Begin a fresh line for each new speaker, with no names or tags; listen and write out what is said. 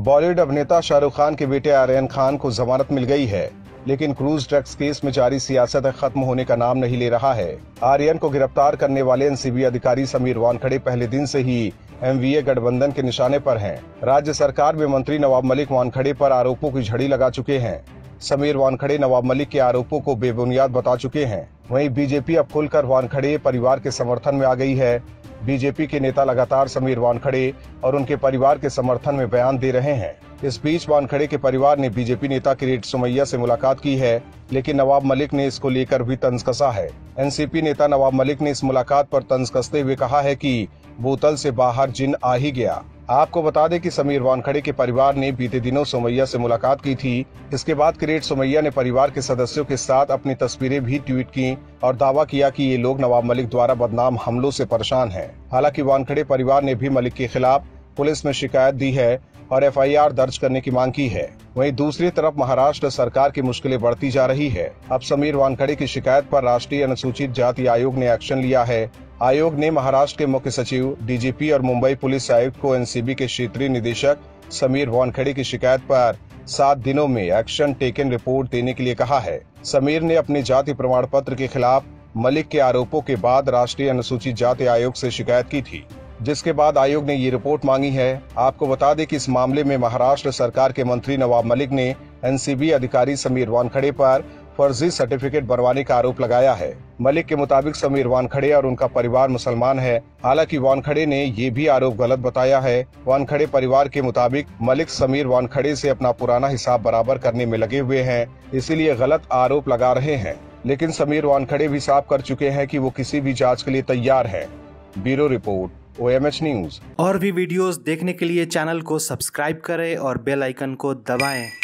बॉलीवुड अभिनेता शाहरुख खान के बेटे आर्यन खान को जमानत मिल गई है, लेकिन क्रूज ड्रग्स केस में जारी सियासत खत्म होने का नाम नहीं ले रहा है। आर्यन को गिरफ्तार करने वाले एनसीबी अधिकारी समीर वानखेड़े पहले दिन से ही एमवीए गठबंधन के निशाने पर हैं। राज्य सरकार में मंत्री नवाब मलिक वानखेड़े पर आरोपों की झड़ी लगा चुके हैं। समीर वानखेड़े नवाब मलिक के आरोपों को बेबुनियाद बता चुके हैं। वहीं बीजेपी अब खुलकर वानखेड़े परिवार के समर्थन में आ गई है। बीजेपी के नेता लगातार समीर वानखेड़े और उनके परिवार के समर्थन में बयान दे रहे हैं। इस बीच वानखेड़े के परिवार ने बीजेपी नेता किरीट सोमैया से मुलाकात की है, लेकिन नवाब मलिक ने इसको लेकर भी तंज कसा है। एनसीपी नेता नवाब मलिक ने इस मुलाकात पर तंज कसते हुए कहा है कि बोतल से बाहर जिन आ ही गया। आपको बता दें कि समीर वानखेड़े के परिवार ने बीते दिनों सोमैया से मुलाकात की थी। इसके बाद किरीट सोमैया ने परिवार के सदस्यों के साथ अपनी तस्वीरें भी ट्वीट की और दावा किया कि ये लोग नवाब मलिक द्वारा बदनाम हमलों से परेशान हैं। हालांकि वानखेड़े परिवार ने भी मलिक के खिलाफ पुलिस में शिकायत दी है और एफआईआर दर्ज करने की मांग की है। वहीं दूसरी तरफ महाराष्ट्र सरकार की मुश्किलें बढ़ती जा रही है। अब समीर वानखेड़े की शिकायत पर राष्ट्रीय अनुसूचित जाति आयोग ने एक्शन लिया है। आयोग ने महाराष्ट्र के मुख्य सचिव, डीजीपी और मुंबई पुलिस आयुक्त को एनसीबी के क्षेत्रीय निदेशक समीर वानखेड़े की शिकायत पर 7 दिनों में एक्शन टेकन रिपोर्ट देने के लिए कहा है। समीर ने अपने जाति प्रमाण पत्र के खिलाफ मलिक के आरोपों के बाद राष्ट्रीय अनुसूचित जाति आयोग से शिकायत की थी, जिसके बाद आयोग ने ये रिपोर्ट मांगी है। आपको बता दें कि इस मामले में महाराष्ट्र सरकार के मंत्री नवाब मलिक ने एनसीबी अधिकारी समीर वानखेड़े पर फर्जी सर्टिफिकेट बनवाने का आरोप लगाया है। मलिक के मुताबिक समीर वानखेड़े और उनका परिवार मुसलमान है। हालांकि वानखेड़े ने ये भी आरोप गलत बताया है। वानखेड़े परिवार के मुताबिक मलिक समीर वानखेड़े से अपना पुराना हिसाब बराबर करने में लगे हुए हैं, इसीलिए गलत आरोप लगा रहे हैं। लेकिन समीर वानखेड़े भी साफ कर चुके हैं कि वो किसी भी जाँच के लिए तैयार है। Bureau report, OMH news.
और भी वीडियोस देखने के लिए चैनल को सब्सक्राइब करें और बेल आइकन को दबाएं।